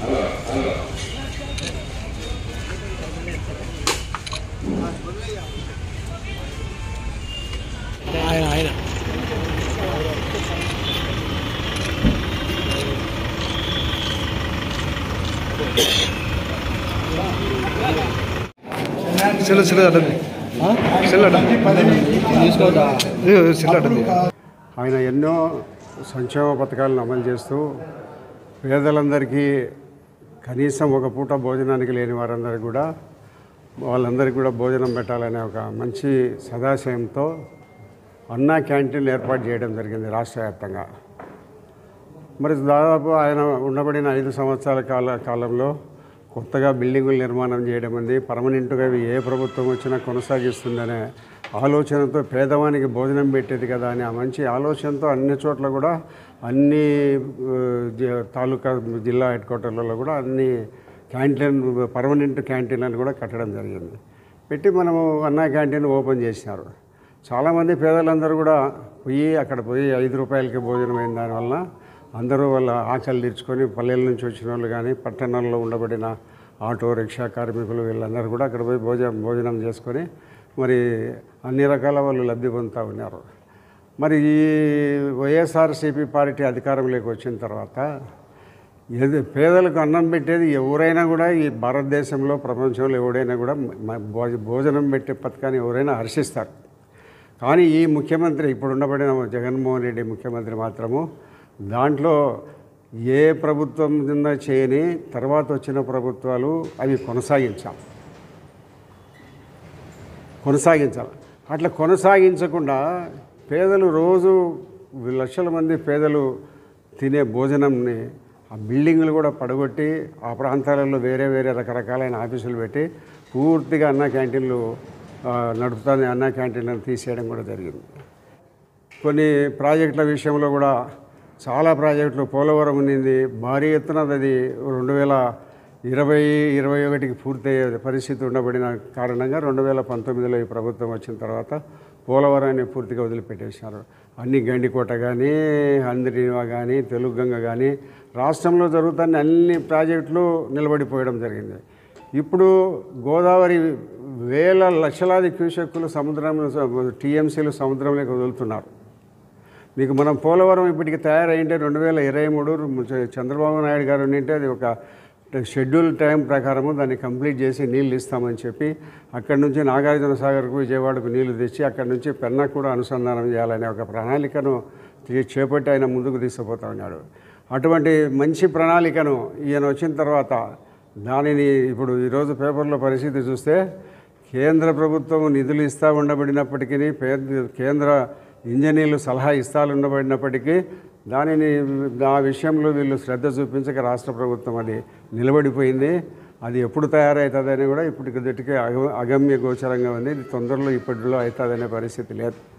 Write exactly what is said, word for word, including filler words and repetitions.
ఆయన ఆయన cell cell అడ్డండి సెల్ అడ్డండి సెల్ అడ్డండి. ఆయన ఎన్నో సంక్షేమ పథకాలను అమలు చేస్తూ పేదలందరికీ కనీసం ఒక పూట భోజనానికి లేని వారందరికీ కూడా వాళ్ళందరికీ కూడా భోజనం పెట్టాలనే ఒక మంచి సదాశయంతో అన్నా క్యాంటీన్లు ఏర్పాటు చేయడం జరిగింది రాష్ట్ర వ్యాప్తంగా. మరి దాదాపు ఆయన ఉండబడిన ఐదు సంవత్సరాల కాల కాలంలో కొత్తగా బిల్డింగులు నిర్మాణం చేయడం ఉంది. పర్మనెంట్గా ఇవి ఏ ప్రభుత్వం వచ్చినా కొనసాగిస్తుందనే ఆలోచనతో పేదవానికి భోజనం పెట్టేది కదా అని ఆ మంచి ఆలోచనతో అన్ని చోట్ల కూడా అన్ని తాలూకా జిల్లా హెడ్ క్వార్టర్లలో కూడా అన్ని క్యాంటీన్ పర్మనెంట్ క్యాంటీన్లను కూడా కట్టడం జరిగింది. పెట్టి మనము అన్నా క్యాంటీన్ ఓపెన్ చేసినారు. చాలామంది పేదలందరూ కూడా పోయి అక్కడ పోయి ఐదు రూపాయలకి భోజనం అయిన దానివల్ల అందరూ వాళ్ళ ఆకలి తీర్చుకొని పల్లెల నుంచి వచ్చిన వాళ్ళు కానీ పట్టణాల్లో ఉండబడిన ఆటో రిక్షా కార్మికులు వీళ్ళందరూ కూడా అక్కడ పోయి భోజనం భోజనం చేసుకొని మరి అన్ని రకాల వాళ్ళు లబ్ధి పొందుతూ ఉన్నారు. మరి ఈ వైఎస్ఆర్సీపీ పార్టీ అధికారంలోకి వచ్చిన తర్వాత ఏది పేదలకు అన్నం పెట్టేది ఎవరైనా కూడా ఈ భారతదేశంలో ప్రపంచంలో ఎవడైనా కూడా భోజనం పెట్టే పథకాన్ని ఎవరైనా హర్షిస్తారు. కానీ ఈ ముఖ్యమంత్రి ఇప్పుడు ఉండబడిన జగన్మోహన్ రెడ్డి ముఖ్యమంత్రి మాత్రము దాంట్లో ఏ ప్రభుత్వం కింద చేయని తర్వాత వచ్చిన ప్రభుత్వాలు అవి కొనసాగించాలి కొనసాగించాలి అట్లా కొనసాగించకుండా పేదలు రోజు లక్షల మంది పేదలు తినే భోజనంని ఆ బిల్డింగులు కూడా పడగొట్టి ఆ ప్రాంతాలలో వేరే వేరే రకరకాలైన ఆఫీసులు పెట్టి పూర్తిగా అన్నా క్యాంటీన్లు నడుపుతానే అన్నా క్యాంటీన్లను తీసేయడం కూడా జరిగింది. కొన్ని ప్రాజెక్టుల విషయంలో కూడా చాలా ప్రాజెక్టులు పోలవరం ఉన్నింది భారీ ఎత్తున అది రెండు వేల ఇరవై ఇరవై ఒకటికి పూర్తయ్యే పరిస్థితి ఉండబడిన కారణంగా రెండు వేల పంతొమ్మిదిలో ఈ ప్రభుత్వం వచ్చిన తర్వాత పోలవరాన్ని పూర్తిగా వదిలిపెట్టేసినారు. అన్ని గండికోట కానీ హంద్రీవా కానీ తెలుగుగంగ కానీ రాష్ట్రంలో జరుగుతున్న అన్ని ప్రాజెక్టులు నిలబడిపోయడం జరిగింది. ఇప్పుడు గోదావరి వేల లక్షలాది క్యూసెక్కులు సముద్రంలో టీఎంసీలు సముద్రంలోకి వదులుతున్నారు. మీకు మనం పోలవరం ఇప్పటికి తయారైంటే రెండు వేల ఇరవై మూడు చంద్రబాబు నాయుడు గారు ఉంటే అది ఒక షెడ్యూల్ టైం ప్రకారము దాన్ని కంప్లీట్ చేసి నీళ్ళు ఇస్తామని చెప్పి అక్కడి నుంచి నాగార్జున సాగర్కు విజయవాడకు నీళ్లు తెచ్చి అక్కడి నుంచి పెన్నాకు కూడా అనుసంధానం చేయాలనే ఒక ప్రణాళికను చేపట్టి ఆయన ముందుకు తీసుకుపోతా ఉన్నాడు. అటువంటి మంచి ప్రణాళికను ఈయన వచ్చిన తర్వాత దానిని ఇప్పుడు ఈరోజు పేపర్లో పరిస్థితి చూస్తే కేంద్ర ప్రభుత్వం నిధులు ఇస్తూ ఉండబడినప్పటికీ కేంద్ర ఇంజనీర్లు సలహా ఇస్తా ఉండబడినప్పటికీ దానిని ఆ విషయంలో వీళ్ళు శ్రద్ధ చూపించక రాష్ట్ర ప్రభుత్వం అది నిలబడిపోయింది. అది ఎప్పుడు తయారవుతుందని కూడా ఇప్పటికి దట్టికి అగమ్య గోచరంగా ఉంది. ఇది తొందరలో ఇప్పటిలో అవుతుందనే పరిస్థితి లేదు.